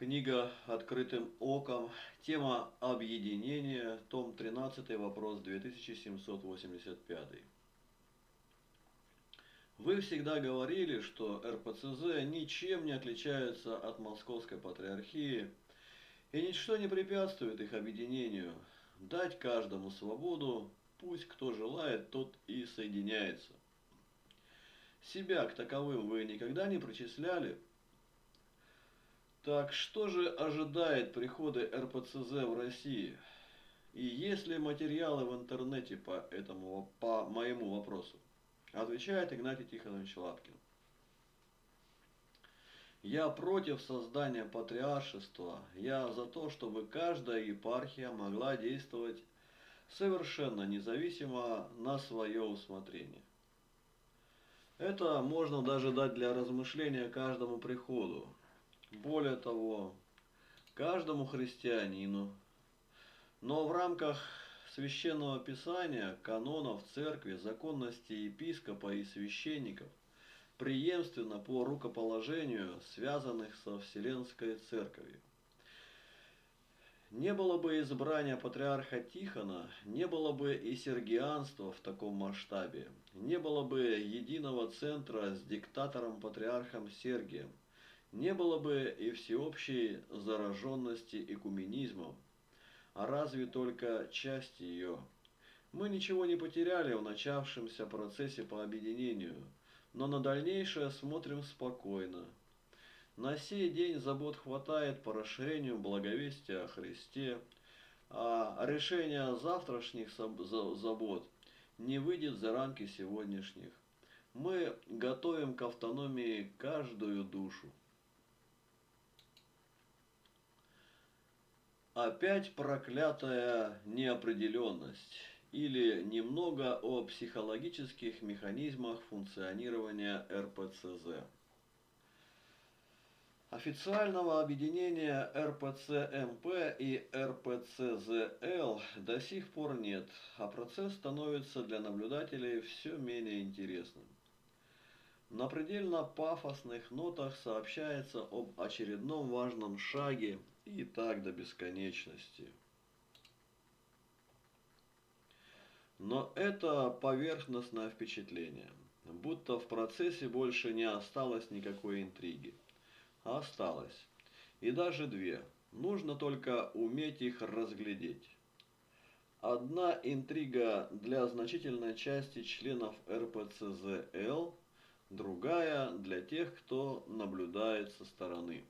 Книга «Открытым оком». Тема объединения. Том 13. Вопрос 2785. Вы всегда говорили, что РПЦЗ ничем не отличается от Московской Патриархии, и ничто не препятствует их объединению. Дать каждому свободу, пусть кто желает, тот и соединяется. Себя к таковым вы никогда не причисляли? Так что же ожидает прихода РПЦЗ в России? И есть ли материалы в интернете по моему вопросу? Отвечает Игнатий Тихонович Лапкин. Я против создания патриаршества. Я за то, чтобы каждая епархия могла действовать совершенно независимо на свое усмотрение. Это можно даже дать для размышления каждому приходу. Более того, каждому христианину. Но в рамках священного писания, канонов церкви, законности епископа и священников, преемственно по рукоположению, связанных со Вселенской Церковью. Не было бы избрания патриарха Тихона, не было бы и сергианства в таком масштабе, не было бы единого центра с диктатором-патриархом Сергием, не было бы и всеобщей зараженности экуменизмом, а разве только часть ее. Мы ничего не потеряли в начавшемся процессе по объединению, но на дальнейшее смотрим спокойно. На сей день забот хватает по расширению благовестия о Христе, а решение завтрашних забот не выйдет за рамки сегодняшних. Мы готовим к автономии каждую душу. Опять проклятая неопределенность или немного о психологических механизмах функционирования РПЦЗ. Официального объединения РПЦМП и РПЦЗЛ до сих пор нет, а процесс становится для наблюдателей все менее интересным. На предельно пафосных нотах сообщается об очередном важном шаге, и так до бесконечности. Но это поверхностное впечатление, будто в процессе больше не осталось никакой интриги. Осталось. И даже две. Нужно только уметь их разглядеть. Одна интрига для значительной части членов РПЦЗЛ, другая для тех, кто наблюдает со стороны.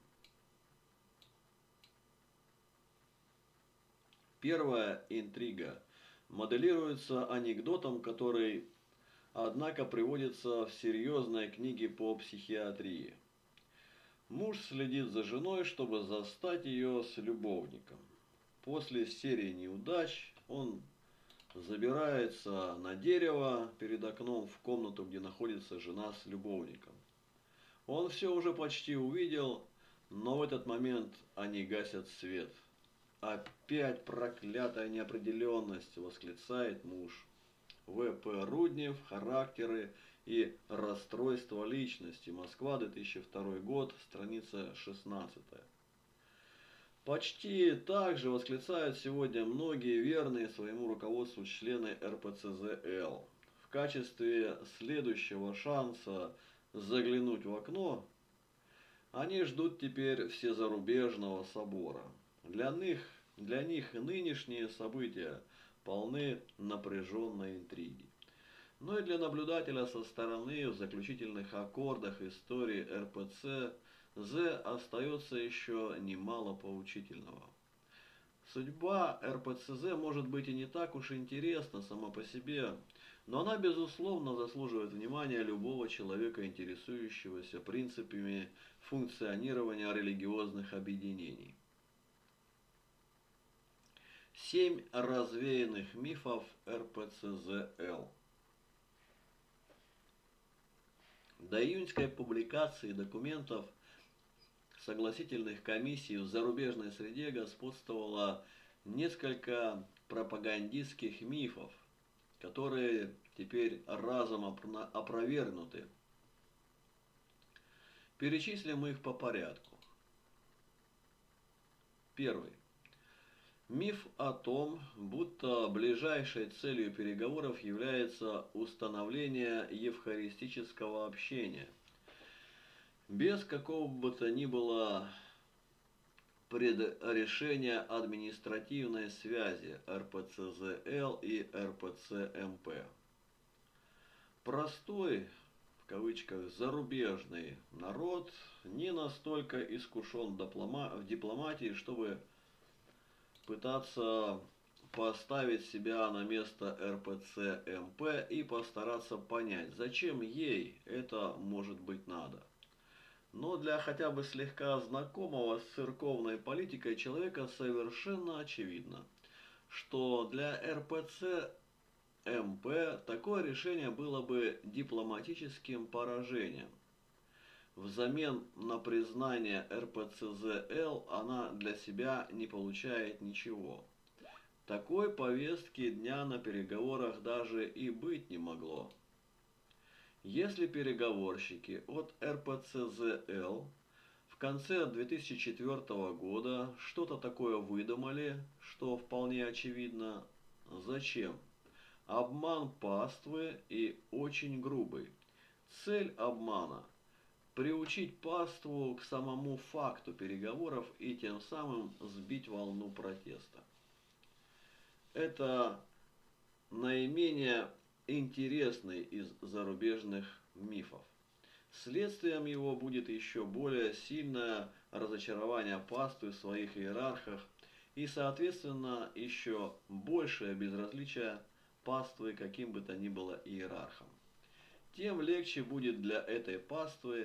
Первая интрига моделируется анекдотом, который, однако, приводится в серьезной книге по психиатрии. Муж следит за женой, чтобы застать ее с любовником. После серии неудач он забирается на дерево перед окном в комнату, где находится жена с любовником. Он все уже почти увидел, но в этот момент они гасят свет. «Опять проклятая неопределенность!» – восклицает муж. В.П. Руднев. Характеры и расстройство личности. Москва, 2002 год, страница 16. Почти так же восклицают сегодня многие верные своему руководству члены РПЦЗЛ. В качестве следующего шанса заглянуть в окно они ждут теперь всезарубежного собора. Для них нынешние события полны напряженной интриги. Но и для наблюдателя со стороны в заключительных аккордах истории РПЦЗ остается еще немало поучительного. Судьба РПЦЗ может быть и не так уж интересна сама по себе, но она безусловно заслуживает внимания любого человека, интересующегося принципами функционирования религиозных объединений. 7 развеянных мифов РПЦЗЛ. До июньской публикации документов согласительных комиссий в зарубежной среде господствовало несколько пропагандистских мифов, которые теперь разом опровергнуты. Перечислим их по порядку. Первый. Миф о том, будто ближайшей целью переговоров является установление евхаристического общения, без какого бы то ни было предрешения административной связи РПЦЗЛ и РПЦМП. Простой, в кавычках, зарубежный народ не настолько искушен в дипломатии, чтобы пытаться поставить себя на место РПЦ-МП и постараться понять, зачем ей это может быть надо. Но для хотя бы слегка знакомого с церковной политикой человека совершенно очевидно, что для РПЦ-МП такое решение было бы дипломатическим поражением. Взамен на признание РПЦЗЛ она для себя не получает ничего. Такой повестки дня на переговорах даже и быть не могло. Если переговорщики от РПЦЗЛ в конце 2004 года что-то такое выдумали, что вполне очевидно, зачем? Обман паствы и очень грубый. Цель обмана – приучить паству к самому факту переговоров и тем самым сбить волну протеста. Это наименее интересный из зарубежных мифов. Следствием его будет еще более сильное разочарование паствы в своих иерархах и, соответственно, еще большее безразличие паствы каким бы то ни было иерархам. Тем легче будет для этой паствы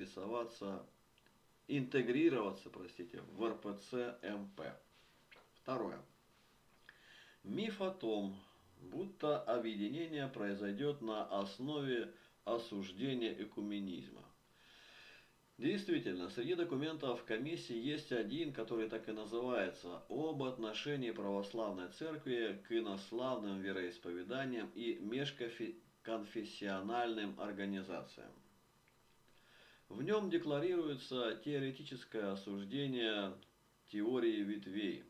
интегрироваться в РПЦ-МП. Второе. Миф о том, будто объединение произойдет на основе осуждения экуменизма. Действительно, среди документов комиссии есть один, который так и называется «Об отношении православной церкви к инославным вероисповеданиям и межконфессиональным организациям». В нем декларируется теоретическое осуждение теории ветвей.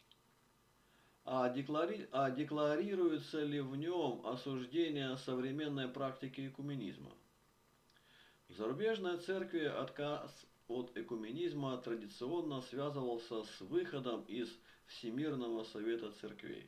А декларируется ли в нем осуждение современной практики экуменизма? В зарубежной церкви отказ от экуменизма традиционно связывался с выходом из Всемирного Совета Церквей.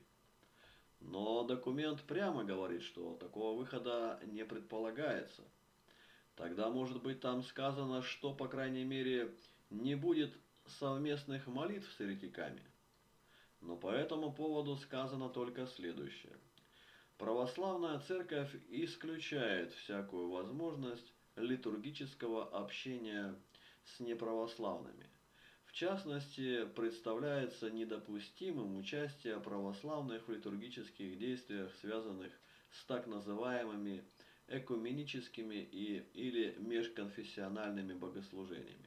Но документ прямо говорит, что такого выхода не предполагается. Тогда, может быть, там сказано, что, по крайней мере, не будет совместных молитв с еретиками. Но по этому поводу сказано только следующее. Православная церковь исключает всякую возможность литургического общения с неправославными. В частности, представляется недопустимым участие православных в литургических действиях, связанных с так называемыми экуменическими или межконфессиональными богослужениями.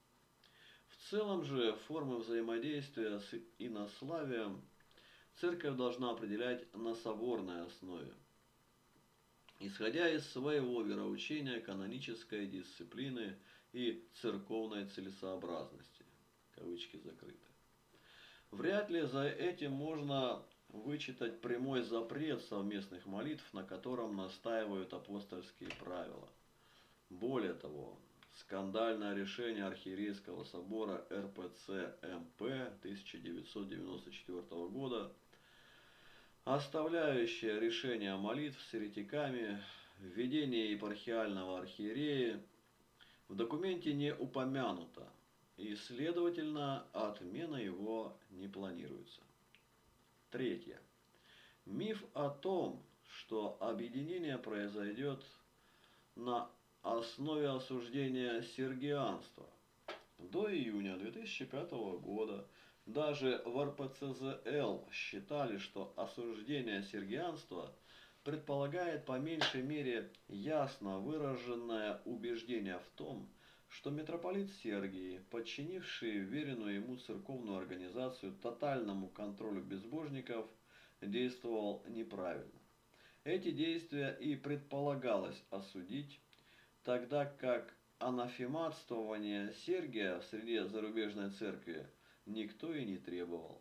В целом же формы взаимодействия с инославием церковь должна определять на соборной основе, исходя из своего вероучения, канонической дисциплины и церковной целесообразности. Кавычки закрыты. Вряд ли за этим можно вычитать прямой запрет совместных молитв, на котором настаивают апостольские правила. Более того, скандальное решение Архиерейского собора РПЦ-МП 1994 года, оставляющее решение молитв с еретиками, введение епархиального архиерея, в документе не упомянуто, и, следовательно, отмена его не планируется. Третье. Миф о том, что объединение произойдет на основе осуждения сергианства. До июня 2005 года даже в РПЦЗЛ считали, что осуждение сергианства предполагает по меньшей мере ясно выраженное убеждение в том, что митрополит Сергий, подчинивший веренную ему церковную организацию тотальному контролю безбожников, действовал неправильно. Эти действия и предполагалось осудить, тогда как анафематствование Сергия в среде зарубежной церкви никто и не требовал.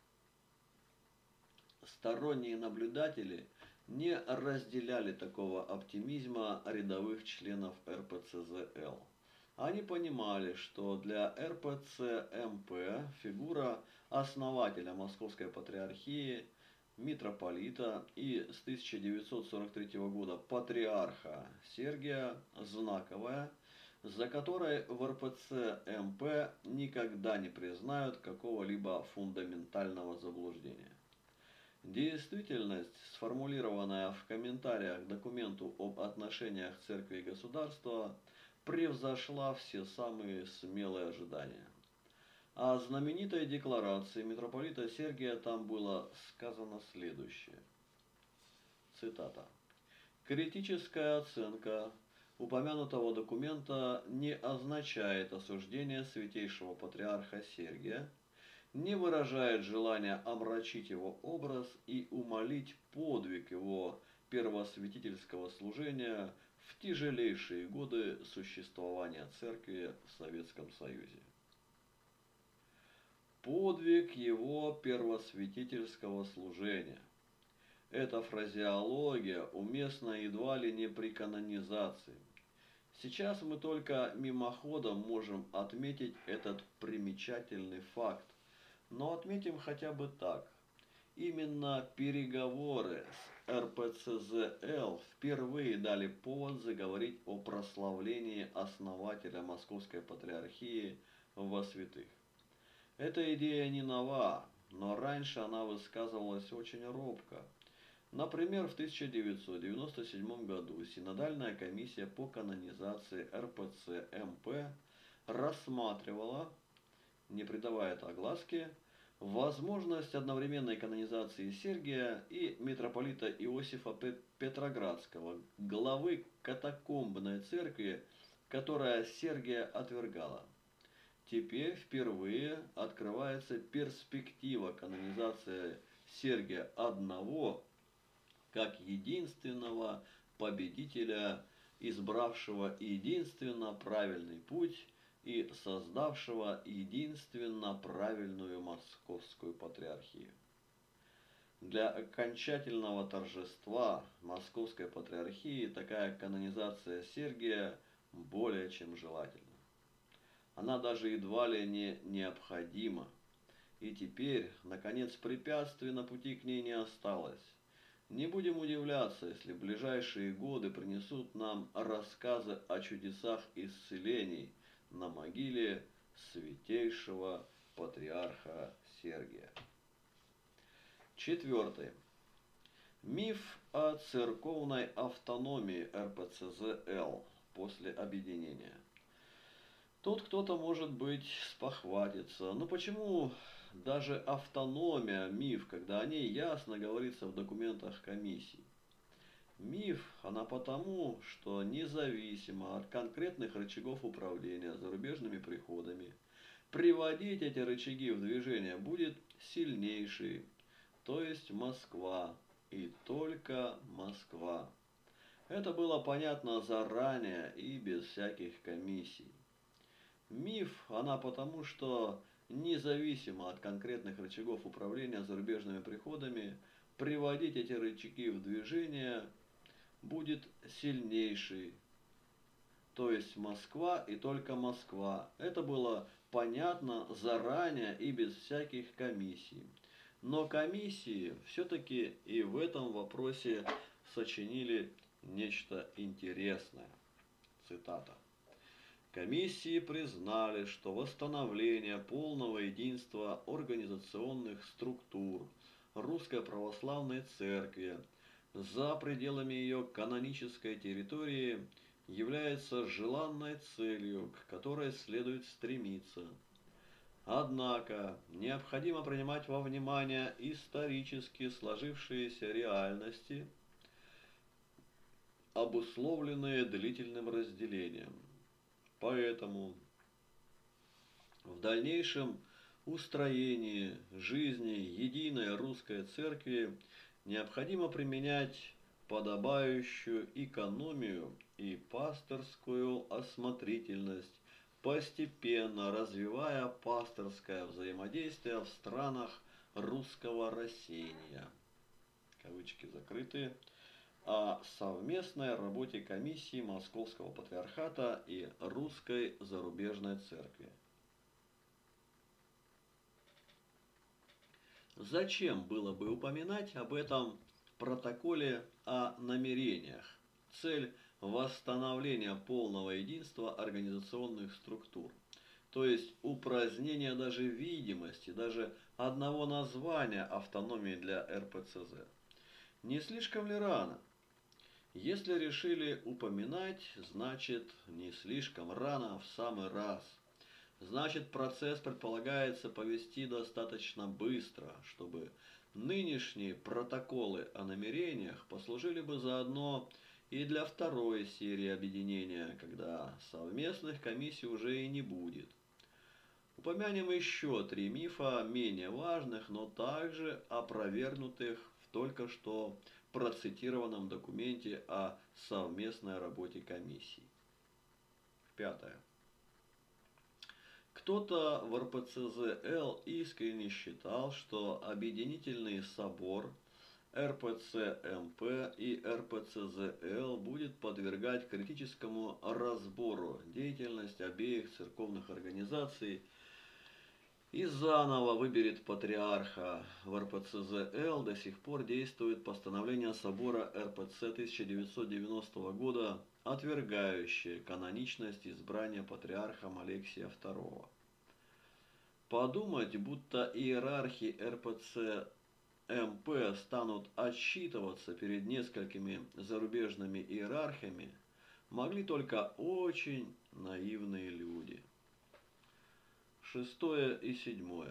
Сторонние наблюдатели не разделяли такого оптимизма рядовых членов РПЦЗЛ. Они понимали, что для РПЦ-МП фигура основателя Московской Патриархии, митрополита и с 1943 года патриарха Сергия знаковая, за которой в РПЦ-МП никогда не признают какого-либо фундаментального заблуждения. Действительность, сформулированная в комментариях к документу об отношениях церкви и государства, превзошла все самые смелые ожидания. О знаменитой декларации митрополита Сергия там было сказано следующее. Цитата. «Критическая оценка упомянутого документа не означает осуждение святейшего патриарха Сергия, не выражает желания омрачить его образ и умалить подвиг его первосвятительского служения в тяжелейшие годы существования церкви в Советском Союзе. Подвиг его первосвятительского служения. Эта фразеология уместна едва ли не при канонизации. Сейчас мы только мимоходом можем отметить этот примечательный факт. Но отметим хотя бы так. Именно переговоры с РПЦЗЛ впервые дали повод заговорить о прославлении основателя Московской Патриархии во святых. Эта идея не нова, но раньше она высказывалась очень робко. Например, в 1997 году Синодальная комиссия по канонизации РПЦ-МП рассматривала, не придавая это огласке, возможность одновременной канонизации Сергия и митрополита Иосифа Петроградского, главы катакомбной церкви, которая Сергия отвергала. Теперь впервые открывается перспектива канонизации Сергия одного, как единственного победителя, избравшего единственно правильный путь и создавшего единственно правильную Московскую Патриархию. Для окончательного торжества Московской Патриархии такая канонизация Сергия более чем желательна. Она даже едва ли не необходима. И теперь, наконец, препятствий на пути к ней не осталось. Не будем удивляться, если ближайшие годы принесут нам рассказы о чудесах исцелений на могиле святейшего патриарха Сергия. Четвертый. Миф о церковной автономии РПЦЗЛ после объединения. Тут кто-то, может быть, спохватится. Но почему даже автономия – миф, когда о ней ясно говорится в документах комиссии? Миф, она потому, что независимо от конкретных рычагов управления зарубежными приходами, приводить эти рычаги в движение будет сильнейший, то есть Москва, и только Москва. Это было понятно заранее и без всяких комиссий. Миф, она потому, что независимо от конкретных рычагов управления зарубежными приходами, приводить эти рычаги в движение будет сильнейший, то есть Москва и только Москва. Это было понятно заранее и без всяких комиссий. Но комиссии все-таки и в этом вопросе сочинили нечто интересное. Цитата. Комиссии признали, что восстановление полного единства организационных структур Русской Православной Церкви за пределами ее канонической территории является желанной целью, к которой следует стремиться. Однако необходимо принимать во внимание исторически сложившиеся реальности, обусловленные длительным разделением. Поэтому в дальнейшем устроении жизни единой русской церкви необходимо применять подобающую экономию и пасторскую осмотрительность постепенно развивая пасторское взаимодействие в странах русского рассеяния, кавычки закрыты, о совместной работе комиссии Московского Патриархата и Русской Зарубежной Церкви. Зачем было бы упоминать об этом протоколе о намерениях? Цель – восстановления полного единства организационных структур, то есть упразднение даже видимости, даже одного названия автономии для РПЦЗ. Не слишком ли рано? Если решили упоминать, значит не слишком рано, в самый раз. Значит, процесс предполагается повести достаточно быстро, чтобы нынешние протоколы о намерениях послужили бы заодно и для второй серии объединения, когда совместных комиссий уже и не будет. Упомянем еще 3 мифа, менее важных, но также опровергнутых в только что процитированном документе о совместной работе комиссий. 5. Кто-то в РПЦЗ-Л искренне считал, что Объединительный собор РПЦ-МП и РПЦЗ-Л будет подвергать критическому разбору деятельность обеих церковных организаций и заново выберет патриарха. В РПЦЗ-Л до сих пор действует постановление собора РПЦ 1990 года, отвергающее каноничность избрания патриархом Алексия II. Подумать, будто иерархи РПЦ-МП станут отчитываться перед несколькими зарубежными иерархами, могли только очень наивные люди. 6 и 7.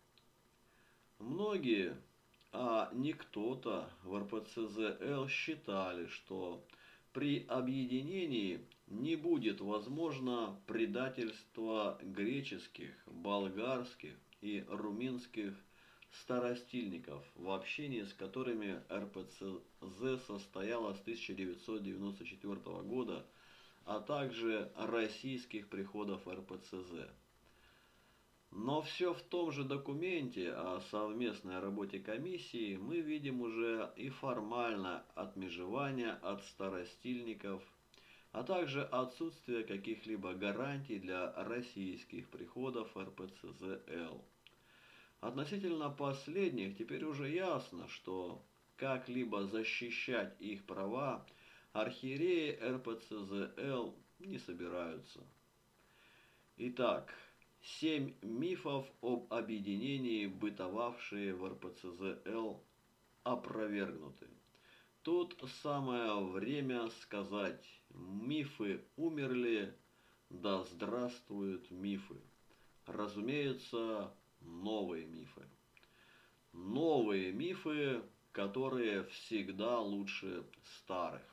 Многие, а не кто-то в РПЦЗ-Л считали, что при объединении не будет возможно предательство греческих, болгарских и румынских старостильников, в общении с которыми РПЦЗ состояла с 1994 года, а также российских приходов РПЦЗ. Но все в том же документе о совместной работе комиссии мы видим уже и формальное отмежевание от старостильников, а также отсутствие каких-либо гарантий для российских приходов РПЦЗ-Л. Относительно последних теперь уже ясно, что как-либо защищать их права архиереи РПЦЗ-Л не собираются. Итак, 7 мифов об объединении, бытовавшие в РПЦЗ-Л, опровергнуты. Тут самое время сказать: мифы умерли, да здравствуют мифы. Разумеется, новые мифы. Новые мифы, которые всегда лучше старых.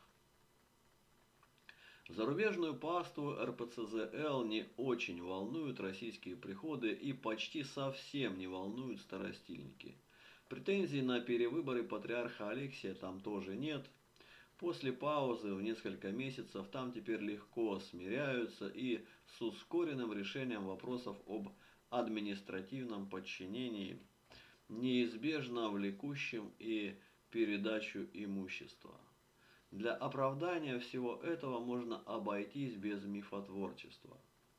Зарубежную паству РПЦЗ-Л не очень волнуют российские приходы и почти совсем не волнуют старостильники. Претензий на перевыборы патриарха Алексия там тоже нет. После паузы в несколько месяцев там теперь легко смиряются и с ускоренным решением вопросов об административном подчинении, неизбежно влекущим и передачу имущества. Для оправдания всего этого можно обойтись без мифотворчества.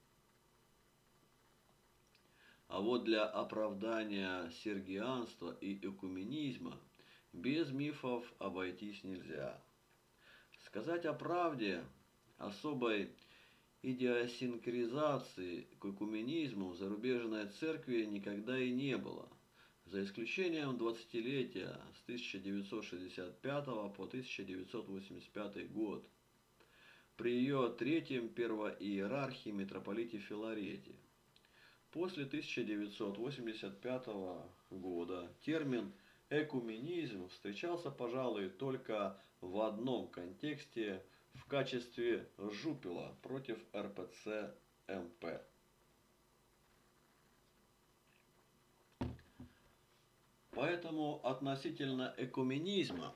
А вот для оправдания сергианства и экуменизма без мифов обойтись нельзя. Сказать о правде, особой идиосинкризации к экуменизму в зарубежной церкви никогда и не было, за исключением 20-летия с 1965 по 1985 год, при ее третьем первоиерархе митрополите Филарете. После 1985 года термин «экуменизм» встречался, пожалуй, только в одном контексте в качестве жупела против РПЦ-МП. Поэтому относительно экуменизма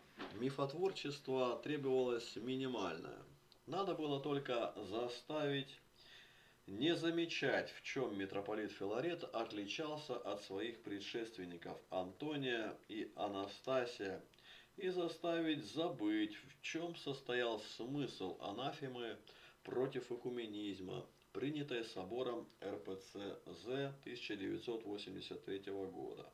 мифотворчество требовалось минимальное. Надо было только заставить не замечать, в чем митрополит Филарет отличался от своих предшественников Антония и Анастасия, и заставить забыть, в чем состоял смысл анафемы против экуменизма, принятой собором РПЦЗ 1983 года.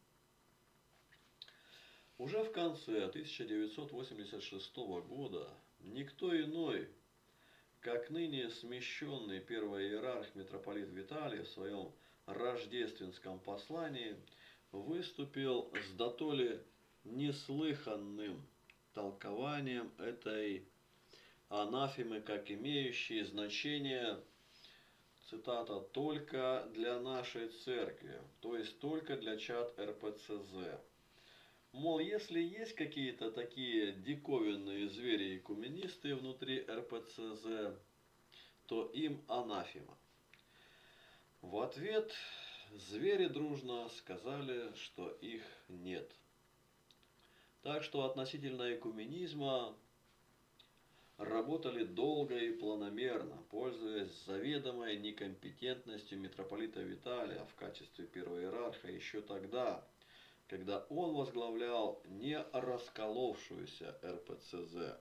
Уже в конце 1986 года никто иной, как ныне смещенный первый иерарх митрополит Виталий в своем рождественском послании выступил с дотоле неслыханным толкованием этой анафемы, как имеющей значение, цитата, «только для нашей церкви», то есть только для чад РПЦЗ. Мол, если есть какие-то такие диковинные звери-экуменисты внутри РПЦЗ, то им анафема. В ответ звери дружно сказали, что их нет. Так что относительно экуменизма работали долго и планомерно, пользуясь заведомой некомпетентностью митрополита Виталия в качестве первого иерарха еще тогда, когда он возглавлял не расколовшуюся РПЦЗ.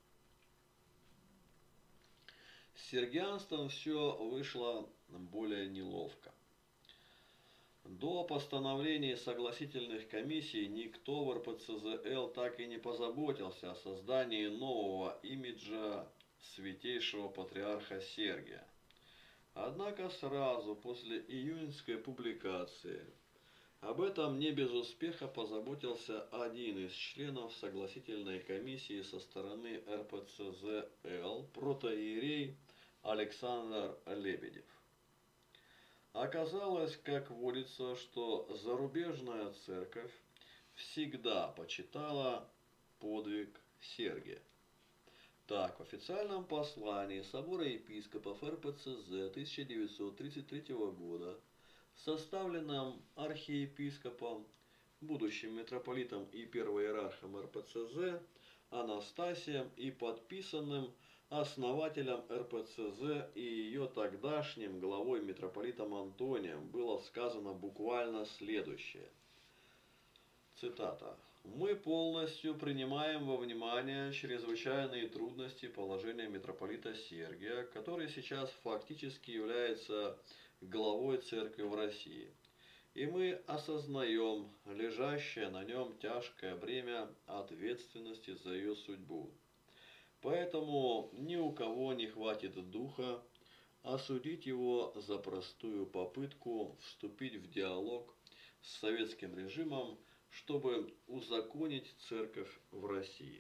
С сергианством все вышло более неловко. До постановления согласительных комиссий никто в РПЦЗЛ так и не позаботился о создании нового имиджа святейшего патриарха Сергия. Однако сразу после июньской публикации об этом не без успеха позаботился один из членов согласительной комиссии со стороны РПЦЗЛ, протоиерей Александр Лебедев. Оказалось, как водится, что зарубежная церковь всегда почитала подвиг Сергия. Так, в официальном послании Собора епископов РПЦЗ 1933 года, составленном архиепископом, будущим митрополитом и первоиерархом РПЦЗ Анастасием и подписанным основателем РПЦЗ и ее тогдашним главой митрополитом Антонием, было сказано буквально следующее. Цитата. «Мы полностью принимаем во внимание чрезвычайные трудности положения митрополита Сергия, который сейчас фактически является главой церкви в России. И мы осознаем лежащее на нем тяжкое бремя ответственности за ее судьбу. Поэтому ни у кого не хватит духа осудить его за простую попытку вступить в диалог с советским режимом, чтобы узаконить церковь в России».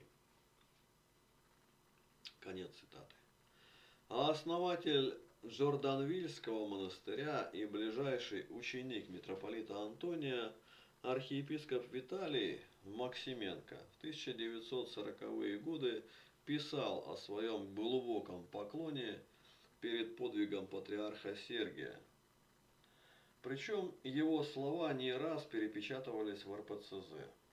Конец цитаты. А основатель Джорданвильского монастыря и ближайший ученик митрополита Антония, архиепископ Виталий Максименко, в 1940-е годы писал о своем глубоком поклоне перед подвигом патриарха Сергия. Причем его слова не раз перепечатывались в РПЦЗ.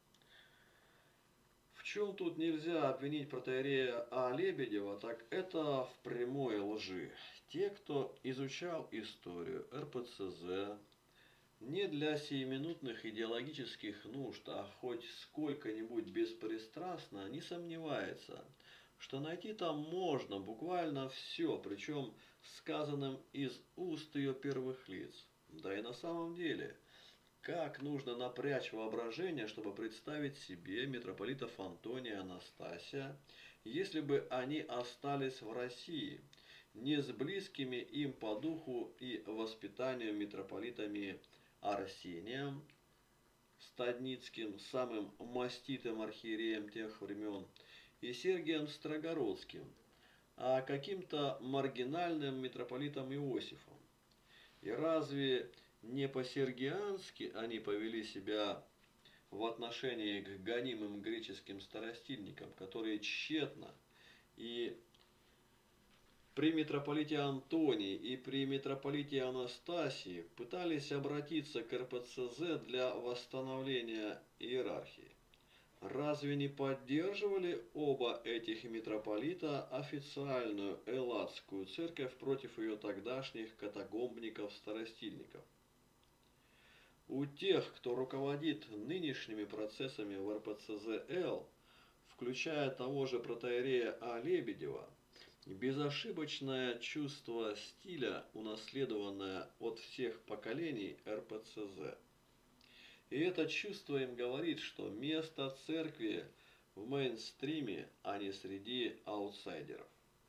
В чем тут нельзя обвинить протоиерея А. Лебедева, так это в прямой лжи. Те, кто изучал историю РПЦЗ не для сиюминутных идеологических нужд, а хоть сколько-нибудь беспристрастно, не сомневается, что найти там можно буквально все, причем сказанным из уст ее первых лиц. Да и на самом деле, как нужно напрячь воображение, чтобы представить себе митрополитов Антония и Анастасия, если бы они остались в России, не с близкими им по духу и воспитанию митрополитами Арсением Стадницким, самым маститым архиереем тех времен, и Сергием Строгородским, а каким-то маргинальным митрополитом Иосифом. И разве не по-сергиански они повели себя в отношении к гонимым греческим старостильникам, которые тщетно и при митрополите Антонии и при митрополите Анастасии пытались обратиться к РПЦЗ для восстановления иерархии? Разве не поддерживали оба этих митрополита официальную элладскую церковь против ее тогдашних катакомбников-старостильников? У тех, кто руководит нынешними процессами в РПЦЗ-Л, включая того же протоиерея А. Лебедева, безошибочное чувство стиля, унаследованное от всех поколений РПЦЗ. И это чувство им говорит, что место церкви в мейнстриме, а не среди аутсайдеров.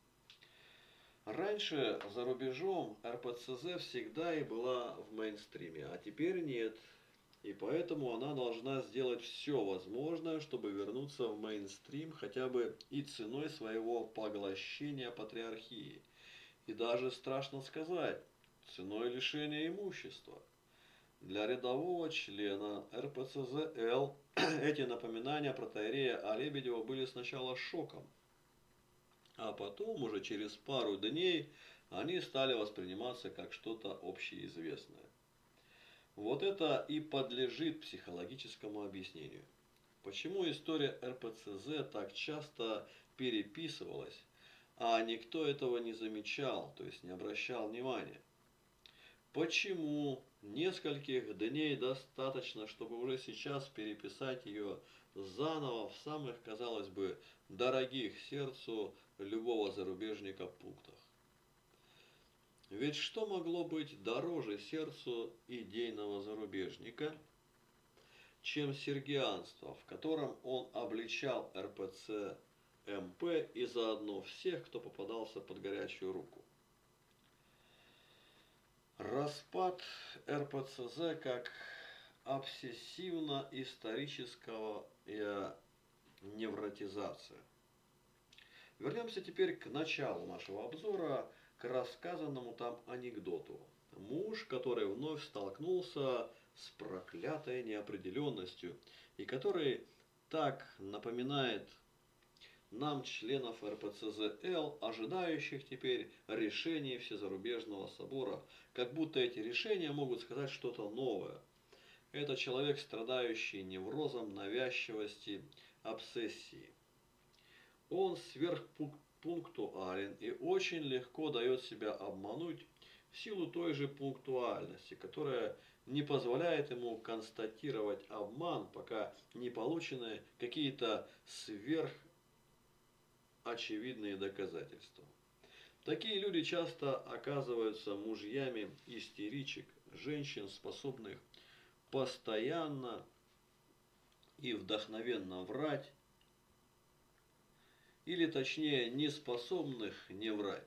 Раньше за рубежом РПЦЗ всегда и была в мейнстриме, а теперь нет. И поэтому она должна сделать все возможное, чтобы вернуться в мейнстрим хотя бы и ценой своего поглощения патриархии. И даже, страшно сказать, ценой лишения имущества. Для рядового члена РПЦЗ-Л эти напоминания протоиерея А. Лебедева были сначала шоком, а потом уже через пару дней они стали восприниматься как что-то общеизвестное. Вот это и подлежит психологическому объяснению. Почему история РПЦЗ так часто переписывалась, а никто этого не замечал, то есть не обращал внимания? Почему нескольких дней достаточно, чтобы уже сейчас переписать ее заново в самых, казалось бы, дорогих сердцу любого зарубежника пунктах? Ведь что могло быть дороже сердцу идейного зарубежника, чем сергианство, в котором он обличал РПЦ МП и заодно всех, кто попадался под горячую руку? Распад РПЦЗ как обсессивно-исторического невротизация. Вернемся теперь к началу нашего обзора, к рассказанному там анекдоту. Муж, который вновь столкнулся с проклятой неопределенностью и который так напоминает нам, членов РПЦЗ-Л, ожидающих теперь решений Всезарубежного собора, как будто эти решения могут сказать что-то новое. Это человек, страдающий неврозом навязчивости, обсессии. Он сверхпунктуален и очень легко дает себя обмануть в силу той же пунктуальности, которая не позволяет ему констатировать обман, пока не получены какие-то очевидные доказательства. Такие люди часто оказываются мужьями истеричек, женщин, способных постоянно и вдохновенно врать, или точнее неспособных не врать.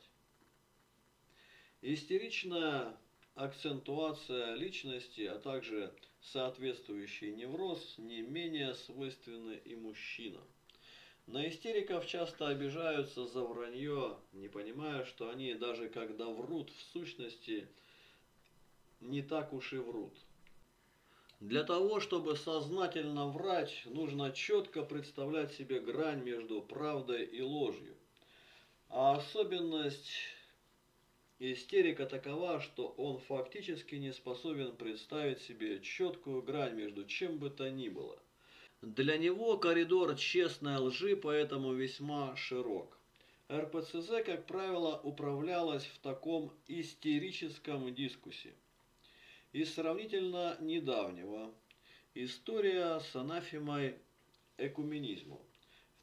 Истеричная акцентуация личности, а также соответствующий невроз не менее свойственны и мужчинам. На истериков часто обижаются за вранье, не понимая, что они даже когда врут, в сущности не так уж и врут. Для того, чтобы сознательно врать, нужно четко представлять себе грань между правдой и ложью. А особенность истерика такова, что он фактически не способен представить себе четкую грань между чем бы то ни было. Для него коридор честной лжи поэтому весьма широк. РПЦЗ, как правило, управлялась в таком истерическом дискуссии. Из сравнительно недавнего история с анафемой экуменизму. В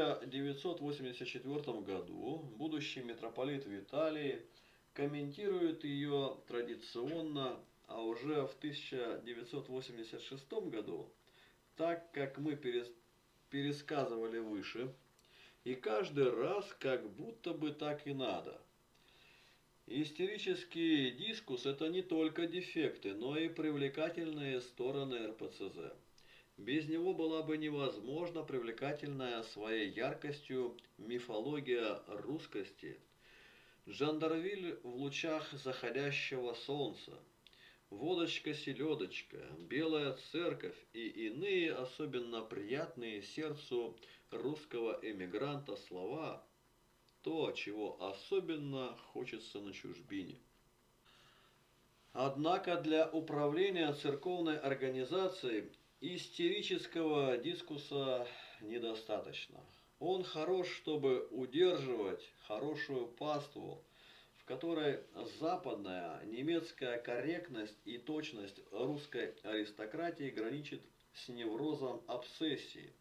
1984 году будущий митрополит Виталий комментирует ее традиционно, а уже в 1986 году, так как мы пересказывали выше, и каждый раз как будто бы так и надо. Истерический дискус – это не только дефекты, но и привлекательные стороны РПЦЗ. Без него была бы невозможна привлекательная своей яркостью мифология русскости, Жандарвиль в лучах заходящего солнца, водочка-селедочка, белая церковь и иные особенно приятные сердцу русского эмигранта слова – то, чего особенно хочется на чужбине. Однако для управления церковной организацией Истерического дискуса недостаточно. Он хорош, чтобы удерживать хорошую паству, в которой западная немецкая корректность и точность русской аристократии граничит с неврозом обсессии.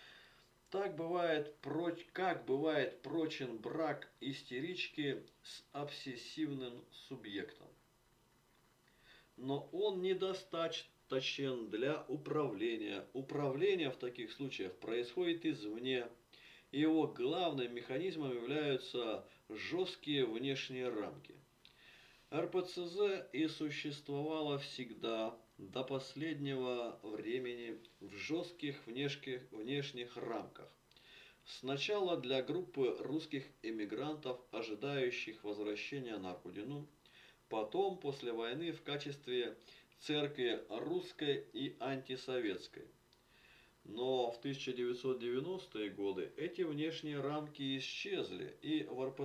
Как бывает прочен брак истерички с обсессивным субъектом. Но он недостаточен для управления. Управление в таких случаях происходит извне. И его главным механизмом являются жесткие внешние рамки. РПЦЗ и существовало всегда до последнего времени в жестких внешних рамках. Сначала для группы русских эмигрантов, ожидающих возвращения на родину, потом после войны в качестве церкви русской и антисоветской. Но в 1990-е годы эти внешние рамки исчезли, и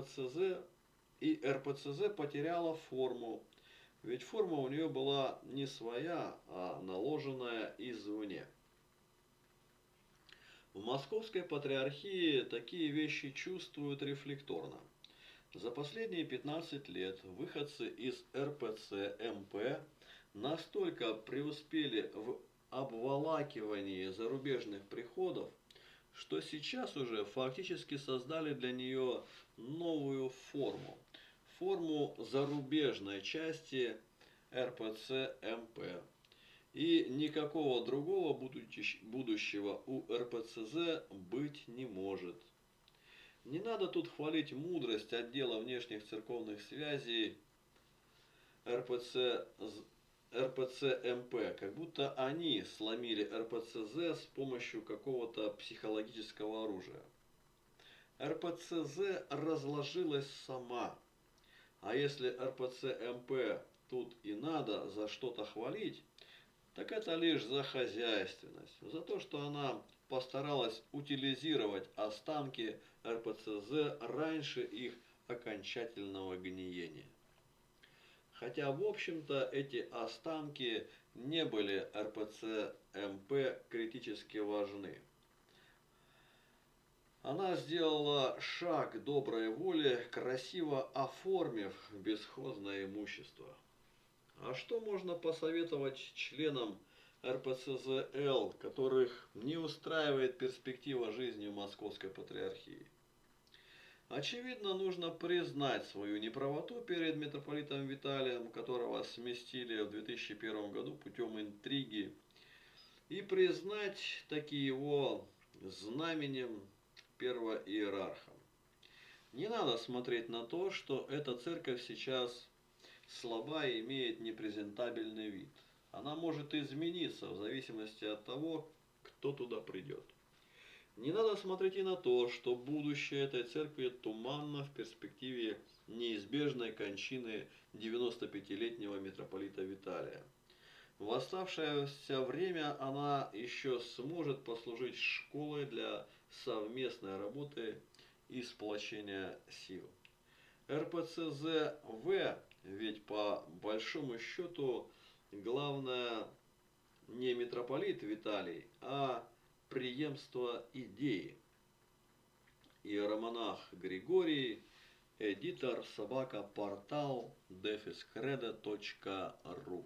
РПЦЗ потеряла форму, ведь форма у нее была не своя, а наложенная извне. В Московской Патриархии такие вещи чувствуют рефлекторно. За последние 15 лет выходцы из РПЦ-МП настолько преуспели в обволакивании зарубежных приходов, что сейчас уже фактически создали для нее новую форму. Форму зарубежной части РПЦ-МП. И никакого другого будущего у РПЦЗ быть не может. Не надо тут хвалить мудрость отдела внешних церковных связей РПЦ-МП, как будто они сломили РПЦЗ с помощью какого-то психологического оружия. РПЦЗ разложилась сама. А если РПЦ-МП тут и надо за что-то хвалить, так это лишь за хозяйственность, за то, что она постаралась утилизировать останки РПЦЗ раньше их окончательного гниения. Хотя, в общем-то, эти останки не были РПЦ-МП критически важны. Она сделала шаг доброй воли, красиво оформив бесхозное имущество. А что можно посоветовать членам РПЦЗ-Л, которых не устраивает перспектива жизни в Московской Патриархии? Очевидно, нужно признать свою неправоту перед митрополитом Виталием, которого сместили в 2001 году путем интриги, и признать таки его знаменем первоиерархом. Не надо смотреть на то, что эта церковь сейчас слаба и имеет непрезентабельный вид. Она может измениться в зависимости от того, кто туда придет. Не надо смотреть и на то, что будущее этой церкви туманно в перспективе неизбежной кончины 95-летнего митрополита Виталия. В оставшееся время она еще сможет послужить школой для совместной работы и сплочения сил. РПЦЗ-В ведь по большому счету главное не митрополит Виталий, а преемство идеи. Иеромонах Григорий, эдитор собака-портал defiscredo.ru.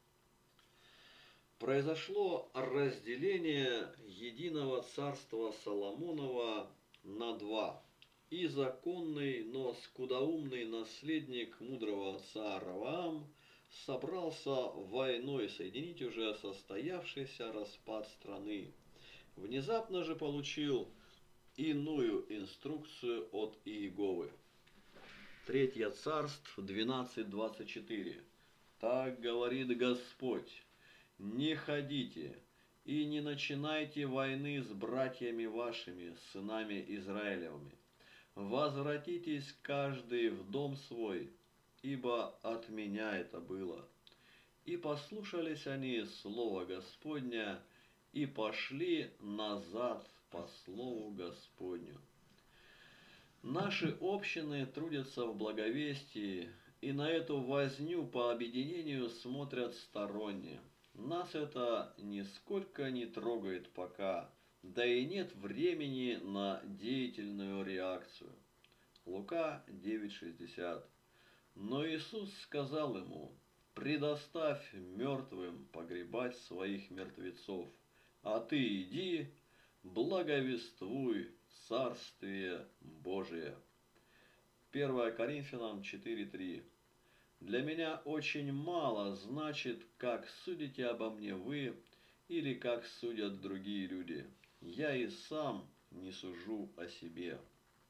Произошло разделение единого царства Соломонова на два. И законный, но скудоумный наследник мудрого отца Авраам собрался войной соединить уже состоявшийся распад страны. Внезапно же получил иную инструкцию от Иеговы. Третье царств 12:24. Так говорит Господь: не ходите и не начинайте войны с братьями вашими, сынами Израилевыми. Возвратитесь каждый в дом свой, ибо от меня это было. И послушались они слова Господня, и пошли назад по слову Господню. Наши общины трудятся в благовестии, и на эту возню по объединению смотрят сторонне. Нас это нисколько не трогает пока, да и нет времени на деятельную реакцию. Лука 9:60. Но Иисус сказал ему: «Предоставь мертвым погребать своих мертвецов, а ты иди, благовествуй Царствие Божие». 1 Коринфянам 4:3. Для меня очень мало значит, как судите обо мне вы или как судят другие люди. Я и сам не сужу о себе.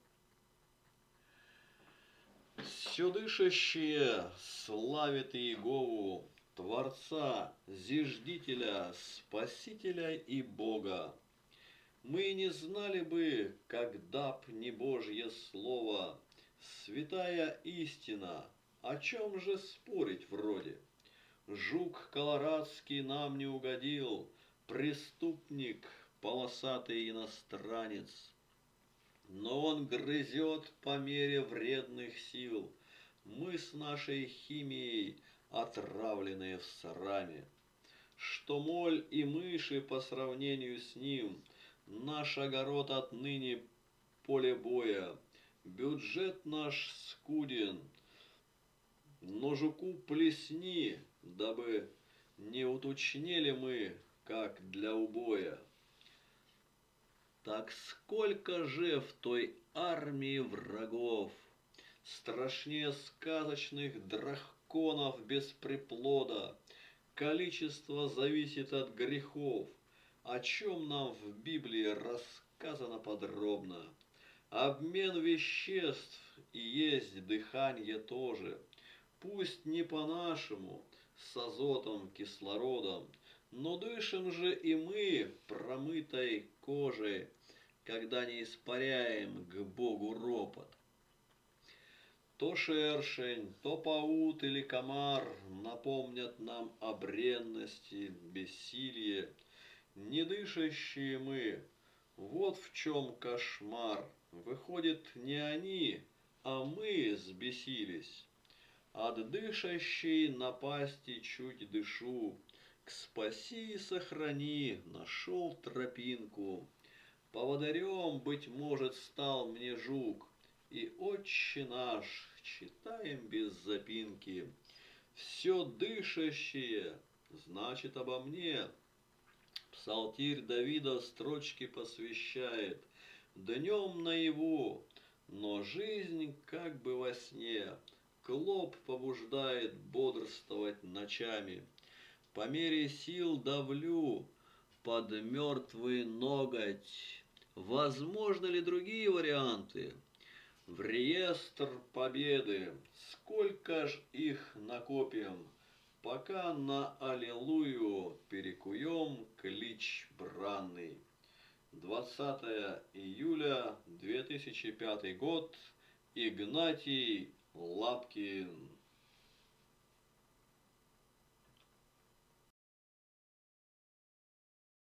Все дышащее славит Иегову, Творца, Зиждителя, Спасителя и Бога. Мы не знали бы, когда б не Божье Слово, святая истина, о чем же спорить вроде? Жук колорадский нам не угодил, преступник, полосатый иностранец. Но он грызет по мере вредных сил. Мы с нашей химией, отравленные в сраме. Что моль и мыши по сравнению с ним, наш огород отныне поле боя. Бюджет наш скуден, но жуку плесни, дабы не уточнели мы, как для убоя. Так сколько же в той армии врагов, страшнее сказочных драконов без приплода, количество зависит от грехов, о чем нам в Библии рассказано подробно. Обмен веществ и есть дыхание тоже, пусть не по-нашему, с азотом, кислородом, но дышим же и мы промытой кожей, когда не испаряем к Богу ропот. То шершень, то паут или комар напомнят нам о бренности, бессилие. Недышащие мы, вот в чем кошмар. Выходит, не они, а мы взбесились. От дышащей напасти чуть дышу, к спаси и сохрани нашел тропинку. Поводырем, быть может, стал мне жук, и Отче наш читаем без запинки. Все дышащее значит обо мне. Псалтирь Давида строчки посвящает. Днем наяву, но жизнь как бы во сне. Клоп побуждает бодрствовать ночами. По мере сил давлю под мертвый ноготь. Возможны ли другие варианты? В реестр победы сколько ж их накопим, пока на аллилуйю перекуем клич бранный. 20 июля 2005 год. Игнатий Лапкин.